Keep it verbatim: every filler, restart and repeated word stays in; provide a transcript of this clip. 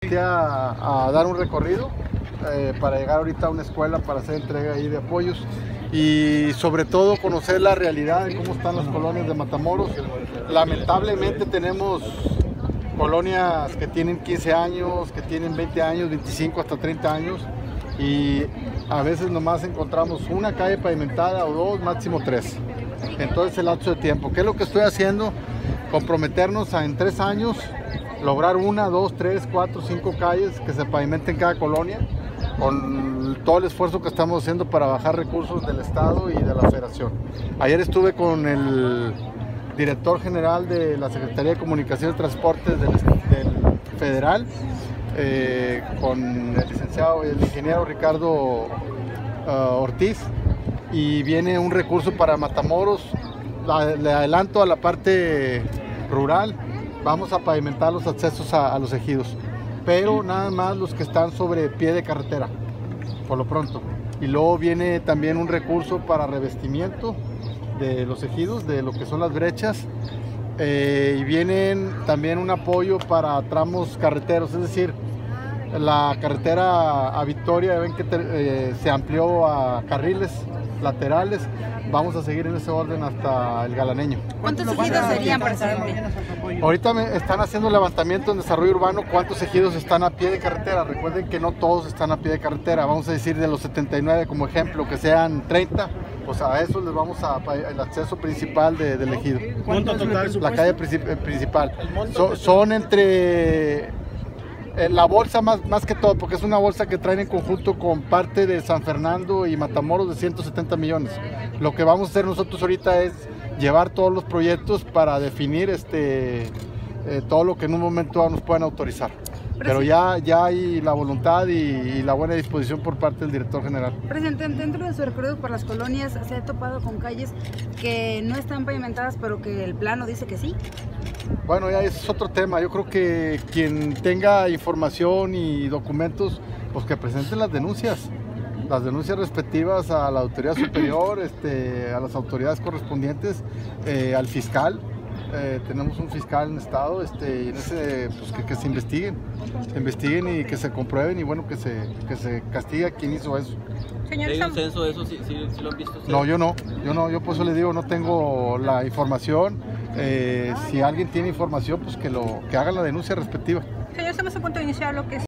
A, a dar un recorrido eh, para llegar ahorita a una escuela para hacer entrega ahí de apoyos y sobre todo conocer la realidad de cómo están las colonias de Matamoros. Lamentablemente tenemos colonias que tienen quince años, que tienen veinte años, veinticinco hasta treinta años y a veces nomás encontramos una calle pavimentada o dos, máximo tres en todo ese lapso de tiempo. ¿Qué es lo que estoy haciendo? Comprometernos a en tres años lograr una, dos, tres, cuatro, cinco calles que se pavimenten en cada colonia, con todo el esfuerzo que estamos haciendo para bajar recursos del Estado y de la Federación. Ayer estuve con el director general de la Secretaría de Comunicaciones y Transportes del, del Federal, eh, con el licenciado y el ingeniero Ricardo uh, Ortiz, y viene un recurso para Matamoros. La, le adelanto a la parte rural. Vamos a pavimentar los accesos a, a los ejidos, pero nada más los que están sobre pie de carretera, por lo pronto. Y luego viene también un recurso para revestimiento de los ejidos, de lo que son las brechas, eh, y vienen también un apoyo para tramos carreteros, es decir, la carretera a Victoria, ven que te, eh, se amplió a carriles laterales. Vamos a seguir en ese orden hasta el Galaneño. ¿Cuántos ejidos serían, presidente? Ahorita me están haciendo un levantamiento en desarrollo urbano, cuántos ejidos están a pie de carretera. Recuerden que no todos están a pie de carretera. Vamos a decir de los setenta y nueve como ejemplo, que sean treinta, pues a eso les vamos a el acceso principal de, del ejido. ¿Cuánto total? La calle principal. So, son entre... La bolsa más, más que todo, porque es una bolsa que traen en conjunto con parte de San Fernando y Matamoros de ciento setenta millones. Lo que vamos a hacer nosotros ahorita es llevar todos los proyectos para definir este, eh, todo lo que en un momento nos puedan autorizar. Pero ya, ya hay la voluntad y, y la buena disposición por parte del director general. Presidente, dentro de su recorrido por las colonias, ¿se ha topado con calles que no están pavimentadas, pero que el plano dice que sí? Bueno, ya ese es otro tema. Yo creo que quien tenga información y documentos, pues que presenten las denuncias. Las denuncias respectivas a la autoridad superior, este, a las autoridades correspondientes, eh, al fiscal. Eh, tenemos un fiscal en estado, este, y en ese, pues que, que se investiguen, se investiguen y que se comprueben y bueno, que se, que se castigue a quien hizo eso. Señor, ¿hay un censo de eso? ¿Sí, sí, sí lo han visto ustedes? No, yo no, yo no, yo por eso les digo, no tengo la información. Eh, si alguien tiene información, pues que, lo, que haga la denuncia respectiva. Señor, estamos a punto de iniciar lo que es